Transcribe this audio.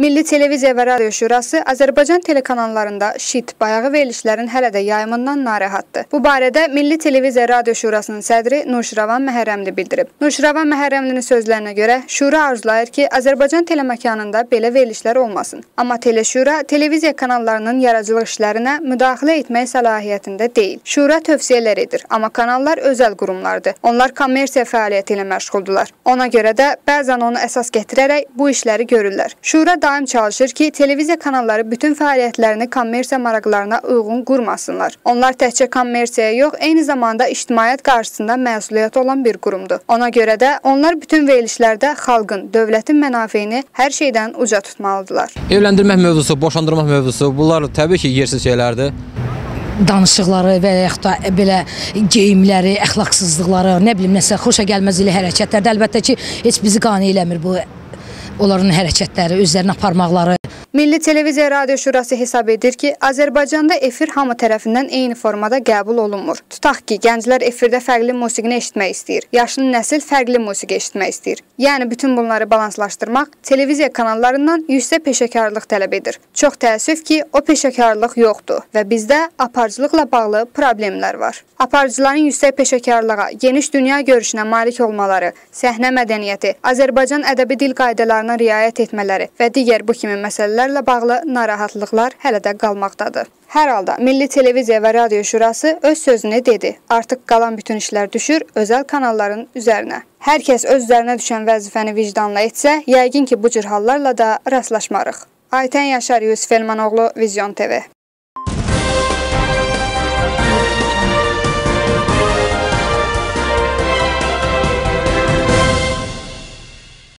Milli Televiziya və Radio Şurası Azərbaycan telekanallarında şit, bayağı verilişlərin hələ də yayımından narahatdır. Bu barədə Milli Televiziya Radio Şurasının sədri Nurşiravan Məhərrəmli bildirib. Nurşiravan Məhərrəmlinin sözlərinə görə, Şura arzulayır ki, Azərbaycan teleməkanında belə verilişlər olmasın. Amma Teleşura televiziya kanallarının yaradıcılıq işlərinə müdaxilə etmək səlahiyyətində deyil. Şura tövsiyələr edir, amma kanallar özəl qurumlardır. Onlar kommersiya fəaliyyəti ilə məşğuldurlar. Ona görə də bəzən onu əsas gətirərək bu işləri görürlər. Şura daim çalışır ki, televiziya kanalları bütün fəaliyyətlərini kommersiya maraqlarına uyğun qurmasınlar. Onlar təkcə kommersiyaya yox, eyni zamanda ictimaiyyət qarşısında məsuliyyəti olan bir qurumdur. Ona görə də onlar bütün verilişlərdə xalqın, dövlətin mənafeyini hər şeydən uca tutmalıdırlar. Evləndirmək mövzusu, boşandırmaq mövzusu, bunlar təbii ki, yersiz şeylərdir. Danışıqları və yaxud da belə geyimləri, əxlaqsızlıqları, nə bilim, nəsə xoşa gəlməzli hərəkətlərdə əlbəttə ki, heç bizi qane eləmir bu. Onların hərəkətləri, özlərini aparmaqları. Milli Televiziya Radio Şurası hesab edir ki, Azərbaycanda efir hamı tərəfindən eyni formada qəbul olunmur. Tutaq ki, gənclər efirdə fərqli musiqini eşitmək istəyir. Yaşlı nəsil fərqli musiqi eşitmək istəyir. Yəni, bütün bunları balanslaşdırmaq televiziya kanallarından yüksək peşəkarlıq tələb edir. Çox təəssüf ki, o peşəkarlıq yoxdur və bizdə aparıcılıqla bağlı problemlər var. Aparıcıların yüksək peşəkarlığa, geniş dünya görüşünə malik olmaları, səhnə mədəniyyəti, Azərbaycan ədəbi dil qaydalarına riayət etmələri və digər bu kimi məsələlərlə bağlı narahatlıqlar hələ də qalmaqdadır. Hər halda Milli Televiziya və Radio Şurası öz sözünü dedi. Artıq qalan bütün işlər düşür özəl kanalların üzərinə. Hər kəs öz üzərinə düşən vəzifəni vicdanla etsə, yəqin ki, bu cür hallarla da rastlaşmarıq. Aytən Yaşar, Yusif Elmanoğlu, Vizyon TV.